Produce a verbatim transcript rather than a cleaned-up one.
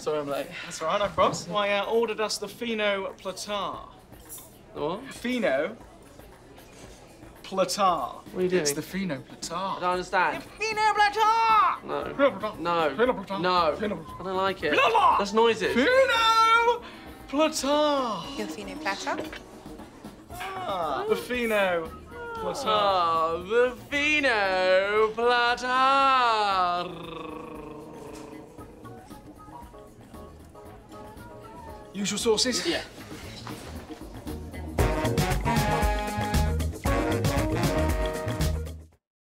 Sorry I'm late. That's all right, no problems. Well, I uh, ordered us the Fino Platter. The what? Fino Platter. What are you doing? It's the Fino Platter. I don't understand. Fino Platter! No. Fino Platter. No. Fino Platter. No. Fino Platter. I don't like it. Fino Platter. That's noises. Fino Platter. Your Fino Platter. Ah, the Fino Platter. Oh, the Fino Platter. Usual sauces? Yeah.